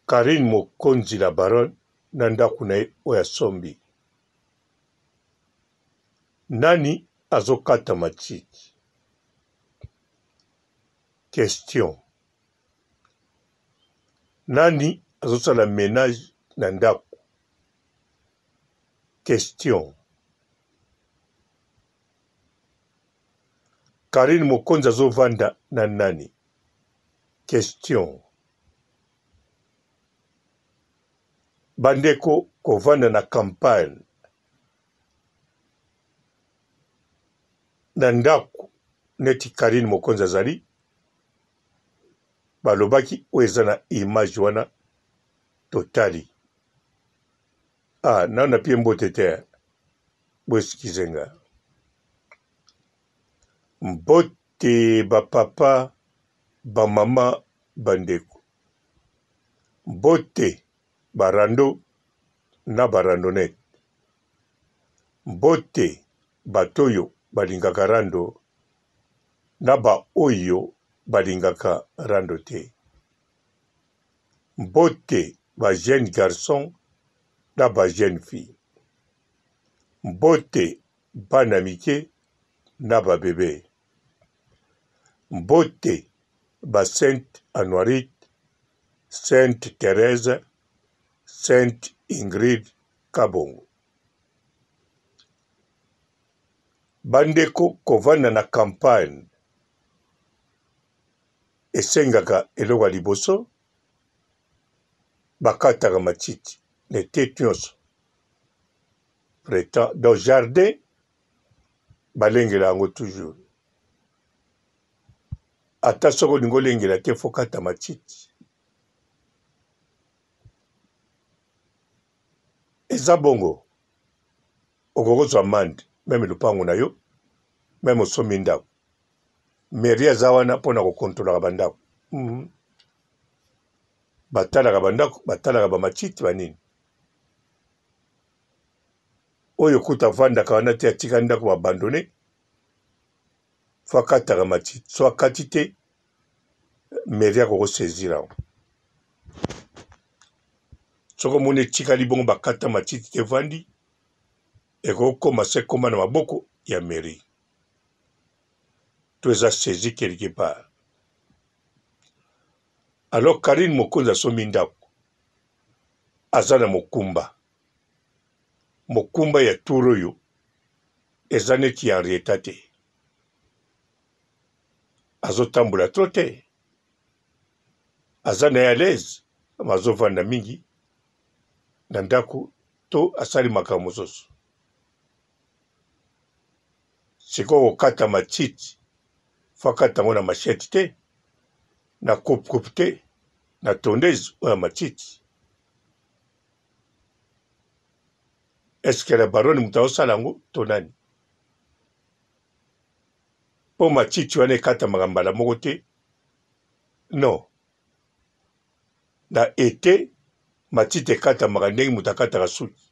Karine Mokonzi la baronne na ndako na ye oyo asombi. Nani azokata matiti? Question. Nani azosala ménage na ndako? Question. Karine Mokonzi azovanda na nani? Question. Bandeko kovanda na campagne na ndako neti Karine Mokonzi azali balobaki oyo eza na image wana totali. Nao na pie mbote te boesikizenga. Mbote bapapa bamama bandeko. Mbote barando na barandonete. Mbote batoyo balingaka rando na ba oyo balingaka rando te. Mbote ba jeune garçon na ba jeune fille. Mbote bana mike na ba bébé. Mbote ba Sainte Anuarite, Sainte Thérèse, Sainte Ingrid Kabongo. Bandeko kovanda na campagne esengaka eloko ya liboso bakataka matiti ne te nyonso. Prétend dans jardin balengela yango toujours. Ata soko olingi olengela te fo kata matiti. Eza bongo okokozwa amande meme lupango na yo meme osomi ndako. Mairie aza wana mpona kokontrolaka bandako. Batalaka bandako, batalaka bamatiti banini. Oyo kuta vandaka wana te atika ndako babandone fo akataka matiti. So akati te mairie akokosezira. Soko moni etikali bongo bakata matiti te vandi ekokoma se koma na maboko ya mairie. To eza saisi quelque part. Alors Karine Mokonzi asomi ndako aza na mokumba. Mokumba ya turo oyo eza neti ya Henrietta te. Azotambola tro te. Aza na ya l'aise azovanda mingi na ndako to asali makambo mosusu. Sikoyo kokata matiti fo akata yango na machette te, na coupe te, na tondeuse oyo ya matiti. Eske la baronne moto azosala yango to nani? Po matiti wana ekatamaka mbala moko te? Non. Na ete matiti ekatamaka ndenge moto akataka suki.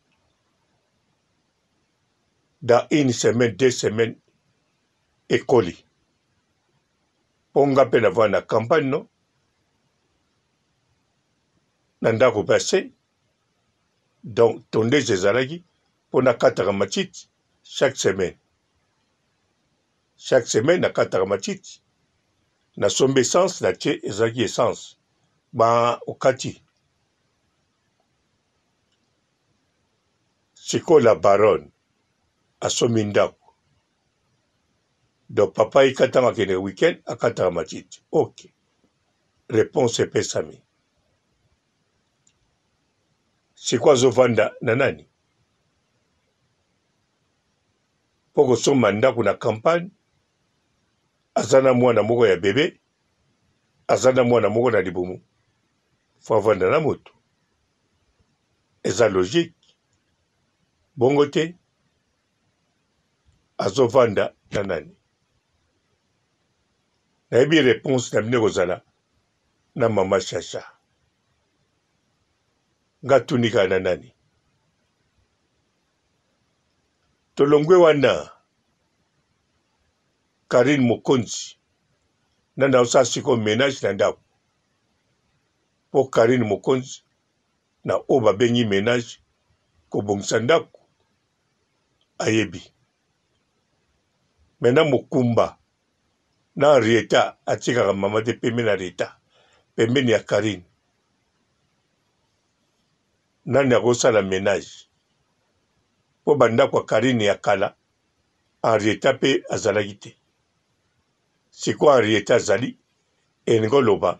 Dans une semaine, 2 semaines ekoli. Ponga mpe navanda na campagne no? Na ndako pase. Donc tondeuse ezalaki mpona kataka matiti chaque semaine. Chaque semaine nakataka matiti. Nasombi essence na tie ezalaki essence. Ba okati. Sikoyo la baronne asomi ndako. Donc papa ekatanga kende week-end akataka matiti. Ok. Réponse epesami. Sikoyo azovanda na nani? Po kosomba ndako na campagne. Aza na mwana moko ya bebe. Aza na mwana moko na libumu. Fo avanda na moto. Eza logique. Bongo te. Azovanda na nani? Nayebi réponse na bine kozala na mama Chacha. Nga tunika na nani? Tolongwe wana Karine Mokonzi nanda osala sikoyo ménage na ndako po Karine Mokonzi na oyo babengi ménage kobongisa ndako ayebi. Mena Mokumba na Henrietta atikaka mama te pembeni na Henrietta pembeni ya Karine. Nani akosala ménage po bandako ya Karine ya kala Henrietta pe azalaki te. Sikoyo Henrietta azali elingi oloba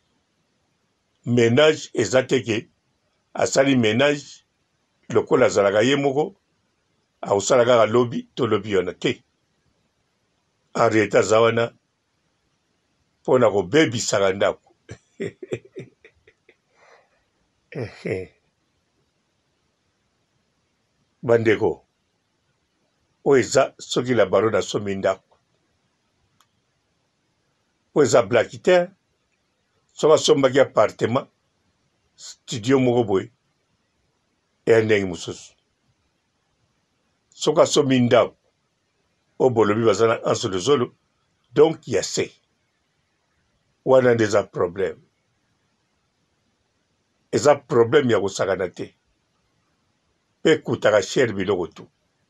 ménage eza teke asali ménage lokola azalaka ye moko akosala kaka lobi to lobi wana te. Henrietta aza wana mpona kobebisaka ndako. Bandeko oyo eza soki la baro nasomi ndako oyo eza Blackitaire. Soki asombaki appartement studio moko boye eya ndenge mosusu. Soki asombi ndako oyo bolobi baza na anse de zolo donc ya se wana nde eza problème. Eza problème ya kosakana te mpe ekutaka chere biloko tu.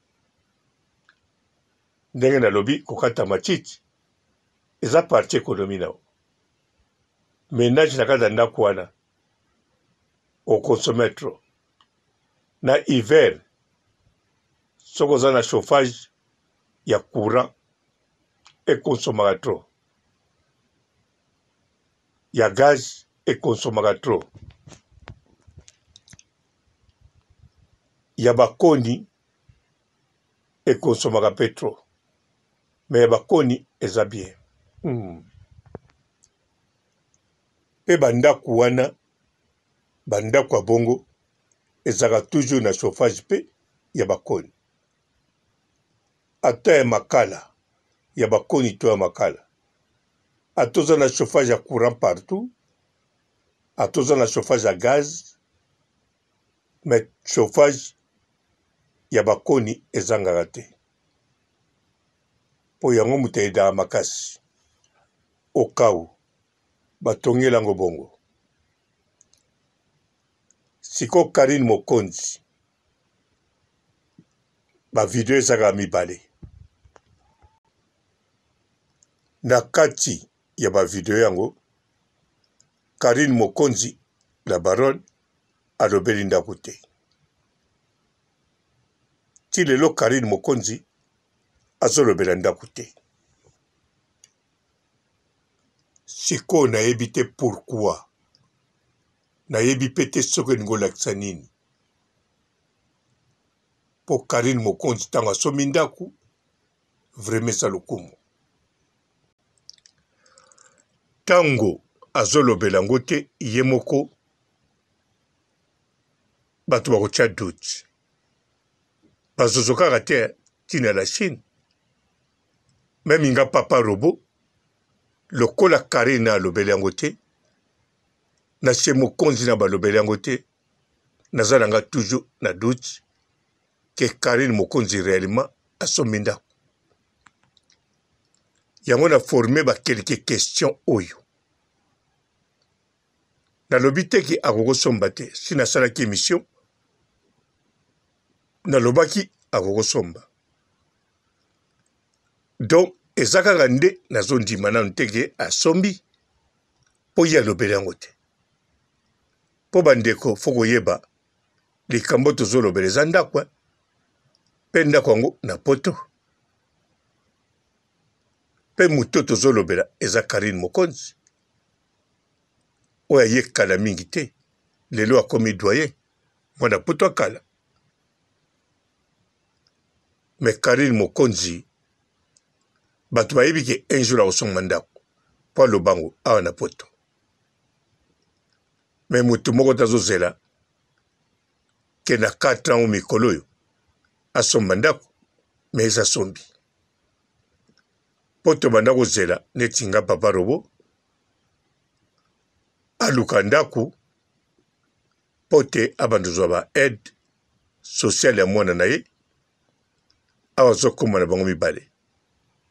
Ndenge nalobi kokata matiti eza parti ekonomi nao. Ménage na kati ya ndako wana okonsome trop. Na hiver soki oza na chauffage ya courant ekonsomaka trop. Ya gaz ekonsomaka trop. Ya bakoni ekonsomaka pe trop. Mais ya bakoni eza bien. Pe bandako wana bandako ya bongo ezaka toujours na chauffage pe ya bakoni. Ata ya makala ya bakoni to ya makala. Atoza na chauffage ya courant partout. Atoza na chauffage ya gaz. Mais chauffage ya bakoni ezangaka te. Po yango moto ayedaka makasi. Okau batongela yango bongo. Siko Karine Mokonzi ba video ezaka mibale. Na kati ya ba video yango Karine Mokonzi la baronne alobeli ndako te. Ti lelo Karine Mokonzi azolobela ndako te. Siko nayebi te pourquoi. Nayebi pe te soki elingi olakisa nini. Po Karine Mokonzi ntango asomi ndako vraiment eza lokumu. Tango azolobela yango te ye moko bato bakotya doute. Bazozokaka te tina la Chine. Même inga papa robo lokola Karine alobeli yango te na chez Mokonzi na balobeli yango te naza nanga toujours na doute que Karine Mokonzi réellement asombi ndako. Yango na formé ba quelques questions oyo. Nalobi te ki akokosomba te. Si nasalaki émission nalobaki akokosomba. Donc eza kaka nde nazondima nanu te ke asombi po ye alobeli yango te. Po bandeko fo koyeba likambo tozolobela eza ndako mpe ndako yango na poto. Mpe moto tozolobela eza Karine Mokonzi oyo aye kala mingi te lelo akomi doyen mwana poto akala. Mais Karine Mokonzi bato bayebi ke un jour akosomba ndako po alobango awa na poto. Mais moto moko tazozela ke na 4 ans mikolo oyo asomba ndako mais eza sombi. Poto banda kozela neti nga papa robo aluka ndako pote abandozwa ba aide sociale ya mwana na ye awa azokoma na bango mibale.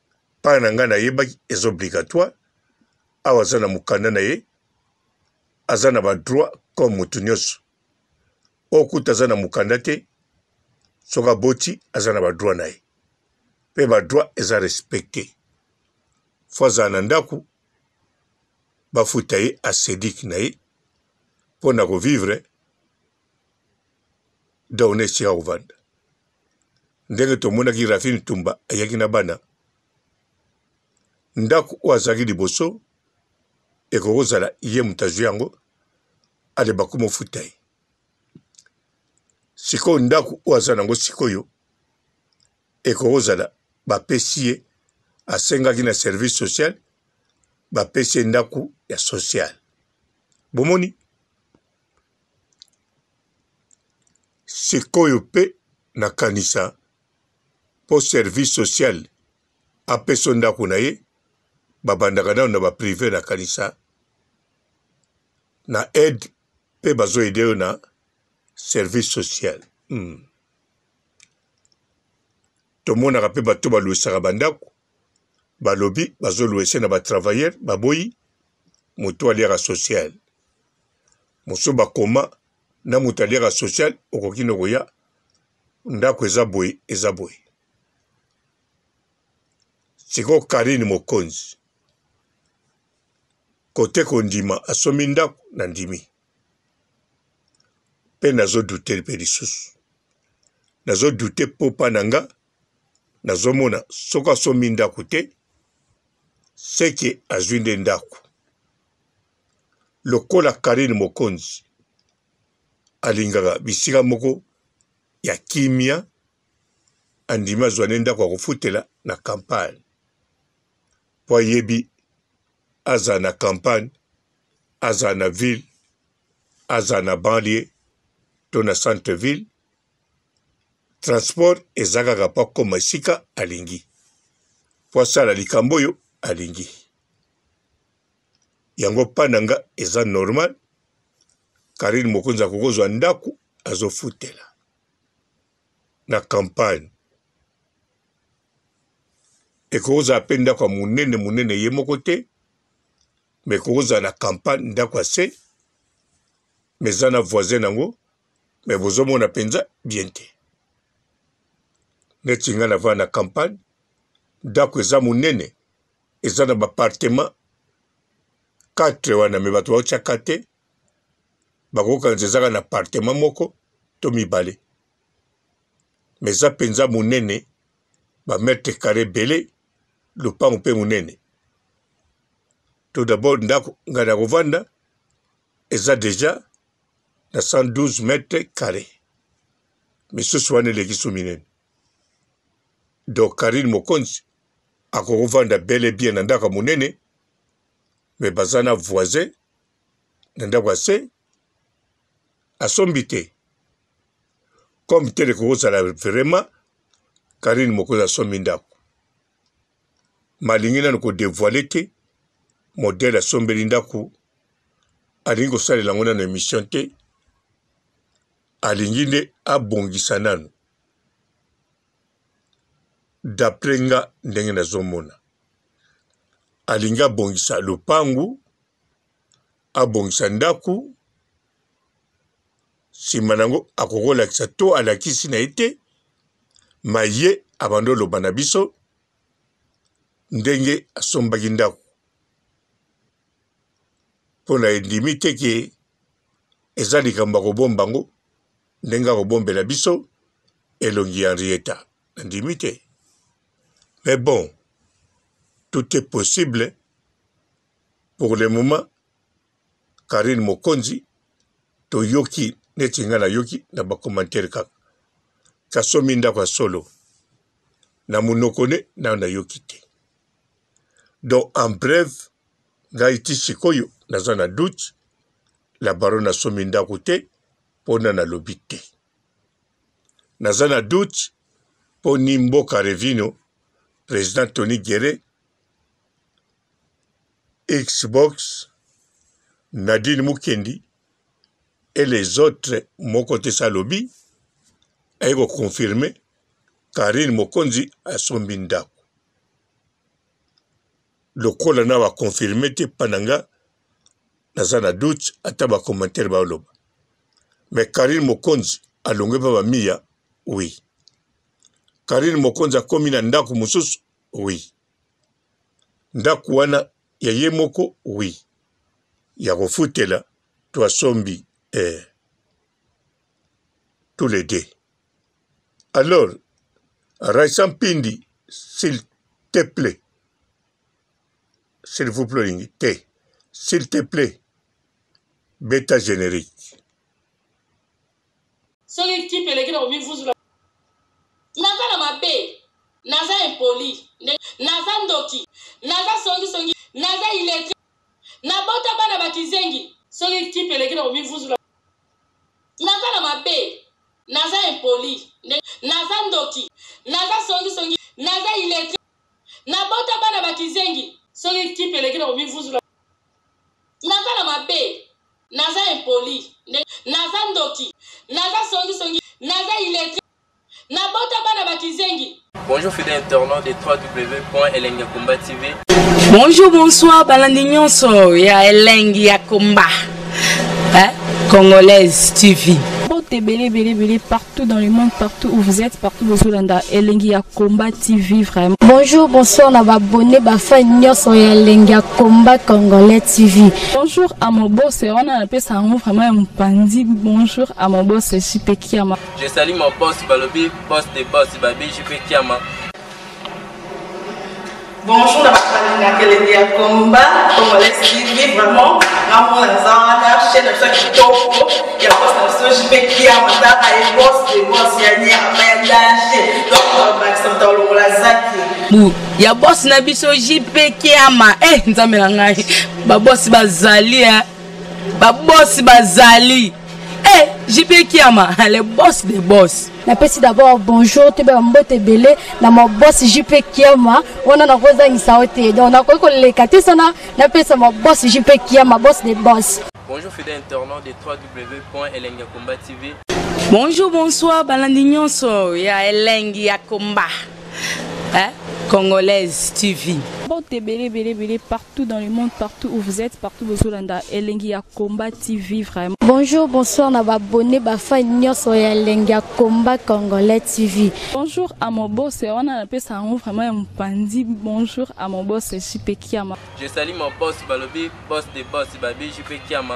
Pana na nga nayebaki eza obligatoire awa aza na mokanda na ye aza na ba droit comme mutu nyonso okuta aza na mukanda te soki aboti aza na ba droit na ye mpe ba droit eza respecté fo azala na ndako bafuta ye asedik na ye mpo na kovivre daune esika kovanda ndenge tomonaki Rafini Tumba ayaki na bana ndako oyo azalaki liboso ekokozala ye moto azwi yango alebaka mofuta ye sikoyo ndako oyo aza nango sikoyo ekokozala bapesi ye asengaki na service social bapesi ye ndako ya social bomoni sikoyo mpe nakanisa mpo service social apeso ndako na ye babandaka nano na baprive na kanisa na aide mpe bazoede yo na service social tomonaka mpe bato baluisaka bandako balobi bazoluese na batravailleur baboyi moto aliaka social mosusu bakoma na moto aliaka social okoki na koya ndako eza boye sikoyo Karine Mokonzi kote kondima asomi ndako na ndimi mpe nazodute mpe lisusu nazodute mpo pa na nga nazomona soki asomi ndako te seke azwi nde ndako lokola Karine Mokonzi alingaka bisika moko ya kimia andimi azwa nde ndako akofutela na campagne mpo ayebi azala na campagne azala na ville azala na banlieue to na centre ville transport eza kaka mpo akoma esika alingi mpo asala likambo oyo alingi yango mpa na nga eza normal Karine Mokonzi akokozwa ndako azofutela na campagne ekokozala mpe ndako ya monene ye moko te me ekokozala na campagne ndako ya se me eza na voisin nango me bozomona mpenza bien te neti nga navanda na campagne ndako eza monene eza na bapartement 4 wana me bato baotiaka te bakokanisa ezaka na appartement moko to mibale me eza mpenza monene bametre carré ebele lopango mpe monene tout d'abord ndako ngai na kovanda eza deja na 112 mètres carré misusu wana eleki so minene donc Karine Mokonzi akokovanda bele bien na ndako monene me baza na voisin na ndako ya se asombi te comme tel ekokozala vraiment Karine Mokonzi asombi ndako malingi nano kodevoile te modele asombeli ndako alingi kosalela yango nano émission te alingi nde abongisa nano d'après nga ndenge nazomona alingi abongisa lopangu abongisa ndako nsima nango akokolakisa to alakisi na ye te ma ye abandi oloba na biso ndenge asombaki ndako mpo na endimi te ke eza likambo akobomba ngo ndenge akobombela biso elongi ya Henrietta ndimi te mais bon tout est possible pour le moment Karine Mokonzi toyoki neti nga nayoki na bakommentaire kaka kasomi ndako ya solo na monoko ne nayoki te donc en bref ngai ti sikoyo naza na doute la baronne asomi ndako te mpona nalobi te naza na doute mpo ni Mboka Revino président Tony Guerre Xbox Nadine Mukendi et les autres moko te salobi aye koconfirme Karine Mokonzi asombi ndako lokola na bakonfirme te mpa na nga naza na doute ata ba commentaire ba oloba. Mais Karine Mokonzi alongwe pa ba miya, oui. Karine Mokonzi akomi na ndako mosusu, oui. Ndako wana ya ye moko, oui. Ya kofutela to asombi tous les deux. Alors, Raissa Mpindi, s'il te plaît, s'il vous plaît, s'il te plaît, bêta générique. Soki qui peut l'écrire au vous la naza na mabe naza impoli naza ndoki naza songi naza illettré na bota bana bakizengi soki qui peut l'écrire au vous la naza na mabe naza impoli naza ndoki naza songi naza illettré na bota bana bakizengi soki qui peut l'écrire au vous la naza na mabe naza impoli naza ndoki naza songi naza illettré na bota bana bakizengi. Bonjour fidèles internautes de www.elengiakomba TV. Bonjour, bonsoir, balandi nyonso ya Elengi ya Komba, Congolaise TV. Belé partout dans le monde, partout où vous êtes, partout où vous êtes, Elengi ya Komba TV vraiment. Bonjour, bonsoir, na abonné bafa nyonso ya Elengi ya Komba Congolais TV. Bonjour à mon boss, on a appelé ça vraiment un pandi. Bonjour à mon boss, JP Kiama. Je salue mon boss Balobi, boss des boss Babi, JP Kiama. Bonjour, na Elengi ya Komba Congolais TV vraiment. Amour na zana chaîne de kitoko ya boss na JP Kiama ta ay boss des boss ya nya danger. Donc Maxime Tolongo la zaki. Ya boss na biso JP Kiama, nzambe na ngai. Ba boss bazali ba boss bazali. JP Kiama, le boss des boss. Na pesi d'abord bonjour, te ba mbote belé na mon boss JP Kiama, on a koza ngisaote. Donc na ko le kati sana na pesa mon boss JP Kiama, boss des boss. Bonjour fidèles internautes de www.elengiakomba TV. Bonjour, bonsoir, balandi nyonso ya Elengi ya Komba, Congolaise TV. Belé partout dans le monde, partout où vous êtes, partout où vous êtes, Elengi ya Komba TV vraiment. Bonjour, bonsoir, na abonné bafa nyonso ya Elengi ya Komba Congolais TV. Bonjour à mon boss, on a appelé ça vraiment un pandi. Bonjour à mon boss, JP Kiama. Je salue mon boss Balobi, boss des boss Babi, JP Kiama.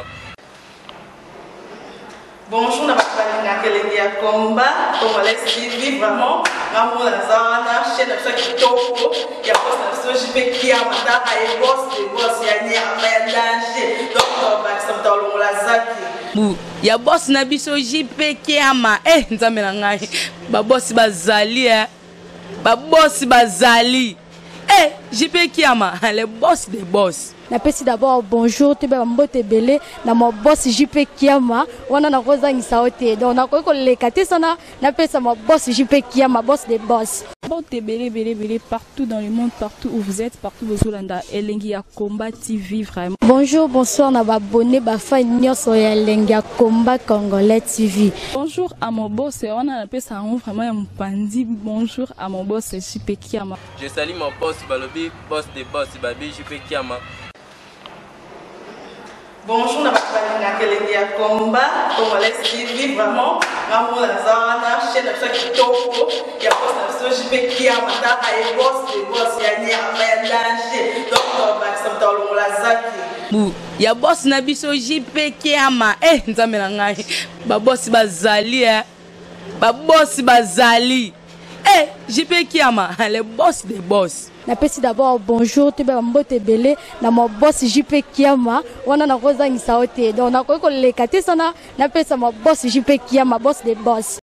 Bonjour, na Elengi ya Komba Congolais TV vraiment. Amour na zana chaîne de kitoko ya boss na JP Kiama ta ay boss des boss ya nya danger. Donc Maxime Tolongo la zaki. Ya boss na biso JP Kiama, nzambe na ngai. Ba boss bazali ba boss bazali. JP Kiama, le boss des boss. Na pesi d'abord bonjour, te ba mbote belé na mon boss JP Kiama, on a koza ngisaote. Donc na ko le kati sana na pesa mon boss JP Kiama, boss des boss. Belé partout dans le monde, partout où vous êtes, partout où vous êtes, Elengi ya Komba TV vraiment. Bonjour, bonsoir, na abonné bafa nyonso ya Elengi ya Komba Congolais TV. Bonjour à mon boss, on a appelé ça vraiment un pandi. Bonjour à mon boss, JP Kiama. Je salue mon boss Balobi, boss des boss Babi, JP Kiama. Bonjour, na Elengi ya Komba Congolais TV vraiment. Amour na zana chaîne de kitoko ya boss na JP Kiama ta ay boss des boss ya nya danger. Donc Maxime Tolongo la zaki. Ya boss na biso JP Kiama, nzambe na ngai. Ba boss bazali ba boss bazali. JP Kiama, le boss des boss. Na pesi d'abord bonjour, te ba mbote belé na mon boss JP Kiama, on a koza ngisaote. Donc na ko le kati sana na pesa mon boss JP Kiama, boss des boss.